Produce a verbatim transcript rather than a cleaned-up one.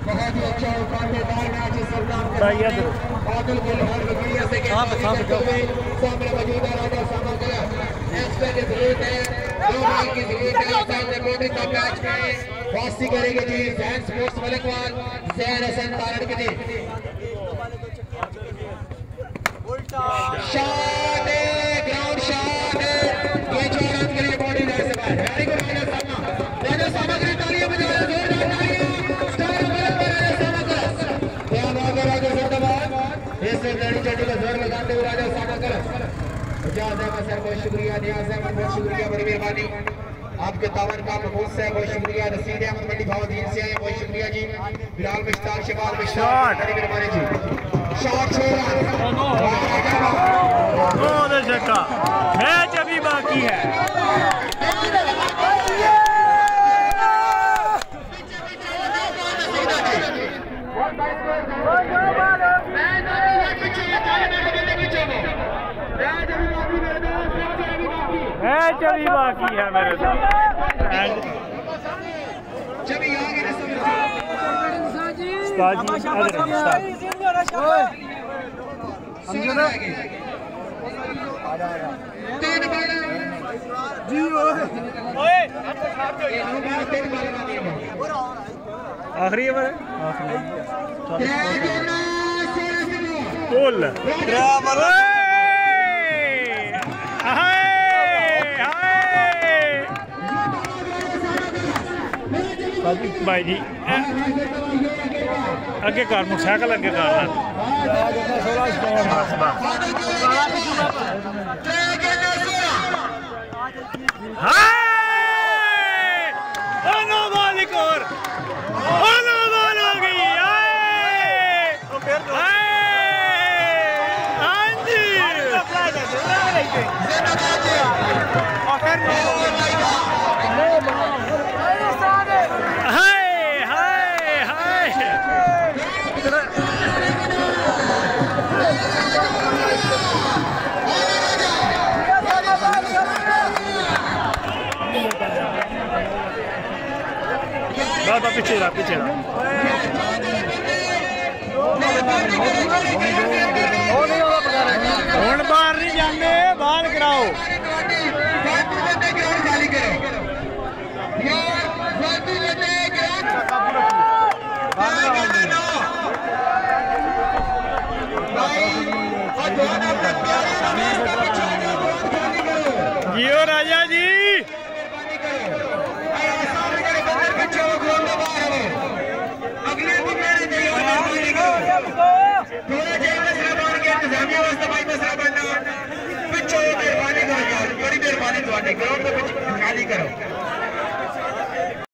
बहुत ही अच्छा और कांटेदार मैच इस सरदार के बादल के लोहर वकीलिया से के सामने मौजूद है राजा सामग्रा। एक्स्ट्रा की जरूरत है, दो भाई की जरूरत है। सामने बॉर्डर का मैच में वापसी करेंगे जी जैन स्पोर्ट्स मलकवाल जैन हसन तारड़ के जी। शॉट ग्राउंड शॉट ये चौरन के लिए बॉडी लाइन से बाहर। वेरी गुड राजा सामा राजा सामग्री तालियां बजाओ जोरदार तालियां स्टार बॉलर पर राजा सामग्रा। ध्यान आगे राजा जिंदाबाद। इस लड़ी चड्डी का जोर लगाते हुए राजा सामग्रा। इजाज़त है सर, बहुत शुक्रिया नियाज़ है, बहुत शुक्रिया, बड़ी मेहरबानी आपके तावन का महमूद से बहुत शुक्रिया। रसीद अहमद मंडी भावदीन से आए, बहुत शुक्रिया जी। बिलाल मुश्ताक शबाल मुश्ताक बड़ी मेहरबानी जी। शॉट छोड़ा मैच अभी बाकी है। मैच अभी बाकी है मेरे साथ। आखिरी ओवर बोल भाई जी अगे कर मोटरसाइकिल अगे कर मालिक और माल हो गई। हाँ जी बाबा पीछे रहा पीछे रहा हुण बाहर नहीं जाते, बाहर कराओ। जियो राजा जी बड़ी मेहरबानी खाली करो।